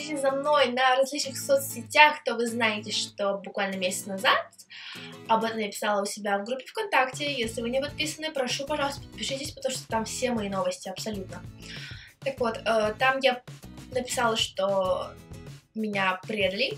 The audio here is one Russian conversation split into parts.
следите за мной на различных соцсетях, то вы знаете, что буквально месяц назад об этом я писала у себя в группе ВКонтакте. Если вы не подписаны, прошу, пожалуйста, подпишитесь, потому что там все мои новости, абсолютно. Так вот, там я написала, что меня предали.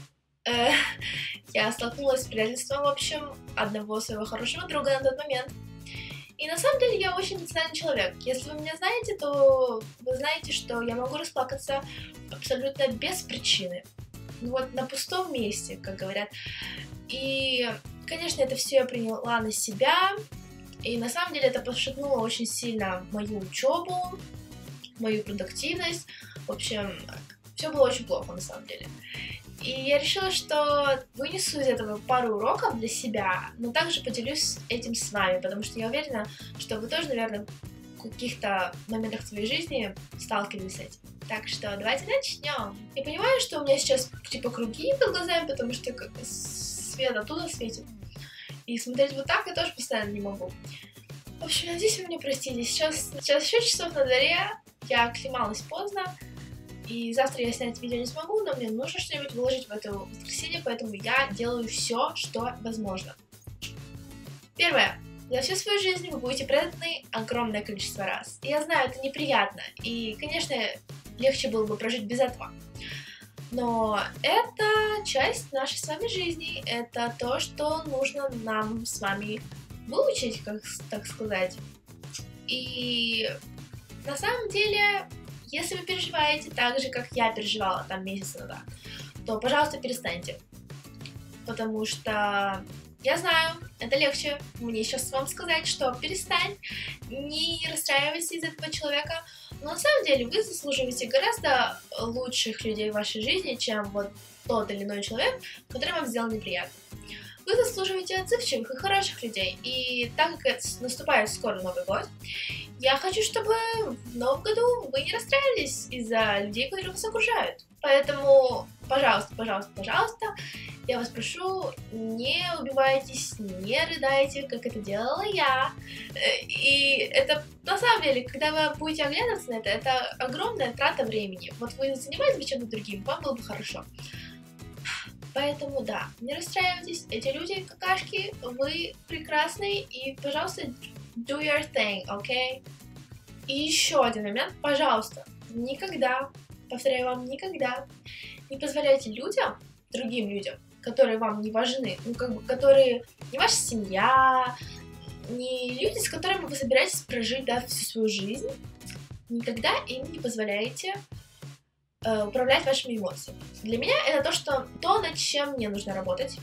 Я столкнулась с предательством, в общем, одного своего хорошего друга на тот момент. И на самом деле я очень эмоциональный человек. Если вы меня знаете, то вы знаете, что я могу расплакаться абсолютно без причины. Ну вот на пустом месте, как говорят. И, конечно, это все я приняла на себя. И на самом деле это подшатнуло очень сильно мою учебу, мою продуктивность. В общем, все было очень плохо на самом деле. И я решила, что вынесу из этого пару уроков для себя, но также поделюсь этим с вами, потому что я уверена, что вы тоже, наверное, в каких-то моментах своей жизни сталкивались с этим. Так что давайте начнем. Я понимаю, что у меня сейчас типа круги под глазами, потому что свет оттуда светит. И смотреть вот так я тоже постоянно не могу. В общем, надеюсь, вы меня простили. Сейчас 6 часов на дворе, я оклемалась поздно. И завтра я снять видео не смогу, но мне нужно что-нибудь выложить в это воскресенье, поэтому я делаю все, что возможно. Первое. За всю свою жизнь вы будете преданы огромное количество раз. И я знаю, это неприятно, и, конечно, легче было бы прожить без этого. Но это часть нашей с вами жизни, это то, что нужно нам с вами выучить, как так сказать. И на самом деле... Если вы переживаете так же, как я переживала там месяц назад, то, пожалуйста, перестаньте. Потому что я знаю, это легче мне сейчас вам сказать, что перестань, не расстраивайся из-за этого человека. Но на самом деле вы заслуживаете гораздо лучших людей в вашей жизни, чем вот тот или иной человек, который вам сделал неприятно. Вы заслуживаете отзывчивых и хороших людей. И так как наступает скоро Новый год, я хочу, чтобы в Новом году вы не расстраивались из-за людей, которые вас окружают. Поэтому, пожалуйста, пожалуйста, пожалуйста, я вас прошу, не убивайтесь, не рыдайте, как это делала я. И это, на самом деле, когда вы будете оглядываться на это огромная трата времени. Вот вы занимаетесь чем-то другим, вам было бы хорошо. Поэтому, да, не расстраивайтесь, эти люди, какашки, вы прекрасные, и, пожалуйста, do your thing, okay? И еще один момент, пожалуйста, никогда, повторяю вам, никогда не позволяйте людям, другим людям, которые вам не важны, ну, как бы, которые не ваша семья, не люди, с которыми вы собираетесь прожить, да, всю свою жизнь, никогда им не позволяйте управлять вашими эмоциями. Для меня это то, над чем мне нужно работать.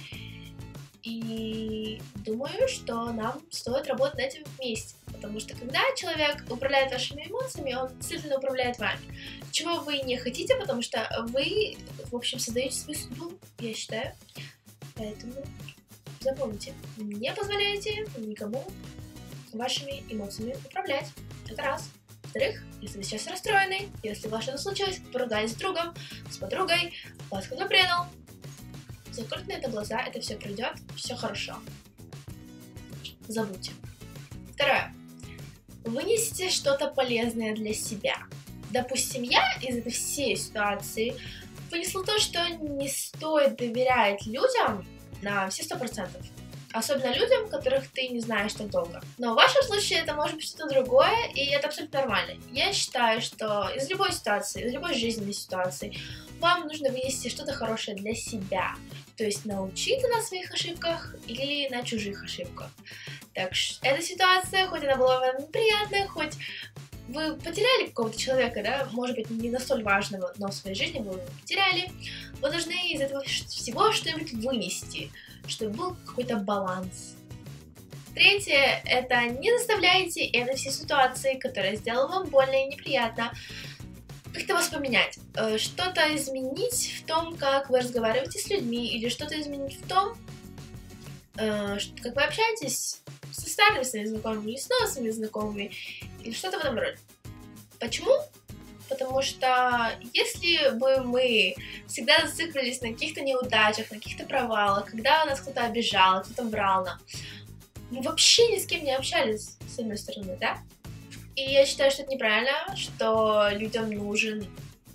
И думаю, что нам стоит работать над этим вместе. Потому что когда человек управляет вашими эмоциями, он действительно управляет вами. Чего вы не хотите, потому что вы, в общем, создаете свою судьбу, я считаю. Поэтому запомните, не позволяйте никому вашими эмоциями управлять. Это раз. Во-вторых, если вы сейчас расстроены, если у вас что-то случилось, поругались с другом, с подругой, вас кто-то предал, закройте на это глаза, это все пройдет, все хорошо. Забудьте. Второе. Вынесите что-то полезное для себя. Допустим, я из этой всей ситуации вынесла то, что не стоит доверять людям на все 100%. Особенно людям, которых ты не знаешь так долго. Но в вашем случае это может быть что-то другое, и это абсолютно нормально. Я считаю, что из любой ситуации, из любой жизненной ситуации вам нужно вынести что-то хорошее для себя. То есть научиться на своих ошибках или на чужих ошибках. Так что эта ситуация, хоть она была вам неприятная, хоть вы потеряли какого-то человека, да, может быть, не настолько важного, но в своей жизни вы его потеряли, вы должны из этого всего что-нибудь вынести, чтобы был какой-то баланс. Третье, это не заставляйте это все ситуации, которые сделали вам больно и неприятно, как-то вас поменять. Что-то изменить в том, как вы разговариваете с людьми, или что-то изменить в том, как вы общаетесь со старыми своими знакомыми или с новыми знакомыми, или что-то в этом роде. Почему? Потому что если бы мы всегда зациклились на каких-то неудачах, на каких-то провалах, когда нас кто-то обижал, кто-то брал нам, мы вообще ни с кем не общались, с одной стороны, да? И я считаю, что это неправильно, что людям нужен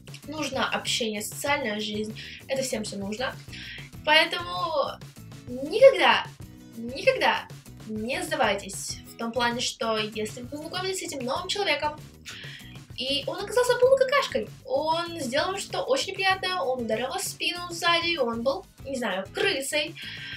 нужно общение, социальная жизнь, это всем все нужно. Поэтому никогда не сдавайтесь в том плане, что если вы познакомились с этим новым человеком, и он оказался полной какашкой, он сделал что-то очень неприятное, он ударил вас в спину сзади, он был, не знаю, крысой.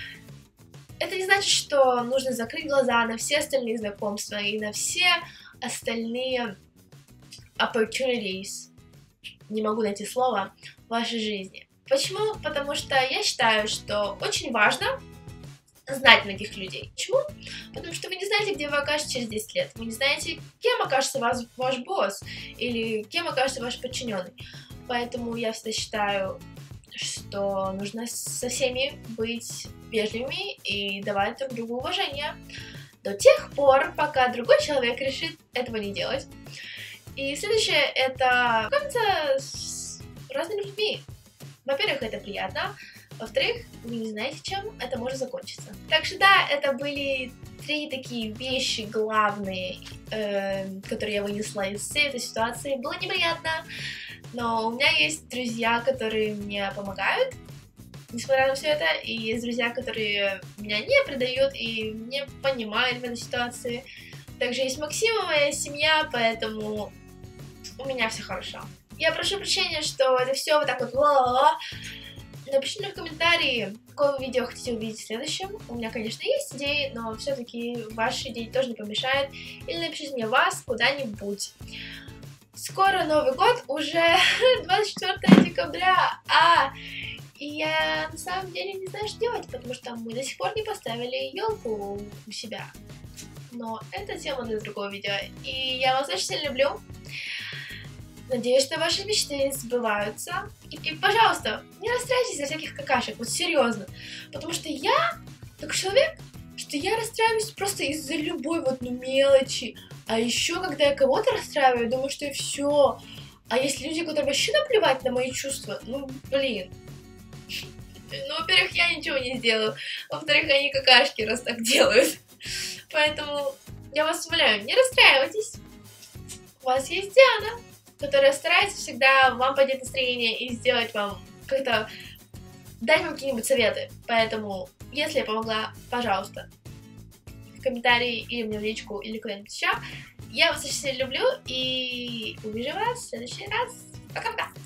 Это не значит, что нужно закрыть глаза на все остальные знакомства и на все остальные opportunities, не могу найти слово, в вашей жизни. Почему? Потому что я считаю, что очень важно знать многих людей. Почему? Потому что вы не знаете, где вы окажетесь через 10 лет. Вы не знаете, кем окажется ваш босс или кем окажется ваш подчиненный. Поэтому я всегда считаю, что нужно со всеми быть вежливыми и давать друг другу уважение до тех пор, пока другой человек решит этого не делать. И следующее — это знакомиться с разными людьми. Во-первых, это приятно. Во-вторых, вы не знаете, чем это может закончиться. Так что да, это были 3 такие вещи главные, которые я вынесла из всей этой ситуации. Было неприятно, но у меня есть друзья, которые мне помогают, несмотря на все это, и есть друзья, которые меня не предают и не понимают в этой ситуации. Также есть Максима, моя семья, поэтому у меня все хорошо. Я прошу прощения, что это все вот так вот ла-ла-ла. Напишите мне в комментарии, какое видео хотите увидеть в следующем. У меня, конечно, есть идеи, но все-таки ваши идеи тоже не помешают. Или напишите мне вас куда-нибудь. Скоро Новый год, уже 24 декабря, и я на самом деле не знаю, что делать, потому что мы до сих пор не поставили елку у себя. Но это тема для другого видео, и я вас очень сильно люблю. Надеюсь, что ваши мечты сбываются. И, пожалуйста, не расстраивайтесь из-за всяких какашек, вот серьезно. Потому что я такой человек, что я расстраиваюсь просто из-за любой вот мелочи. А еще, когда я кого-то расстраиваю, я думаю, что и все. А есть люди, которые вообще наплевать на мои чувства, ну, блин. Ну, во-первых, я ничего не сделаю. Во-вторых, они какашки, раз так делают. Поэтому я вас умоляю, не расстраивайтесь. У вас есть Диана, которая старается всегда вам поднять настроение и сделать вам как-то, дать вам какие-нибудь советы. Поэтому, если я помогла, пожалуйста, в комментарии или мне в личку, или куда-нибудь еще. Я вас очень сильно люблю и увижу вас в следующий раз. Пока-пока!